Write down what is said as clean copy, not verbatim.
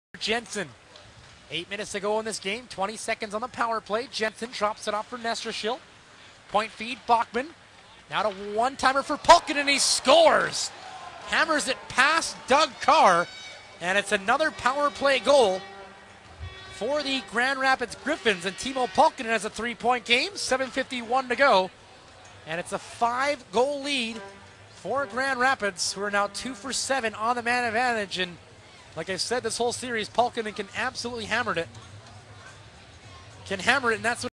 Jensen. 8 minutes to go in this game. 20 seconds on the power play. Jensen drops it off for Nestershil. Point feed, Backman. Now to one-timer for Pulkkinen, and he scores. Hammers it past Doug Carr, and it's another power play goal for the Grand Rapids Griffins. And Teemu Pulkkinen has a 3-point game. 7:51 to go, and it's a 5-goal lead for Grand Rapids, who are now 2 for 7 on the man advantage. And like I've said this whole series, Pulkkinen can absolutely hammer it. And that's what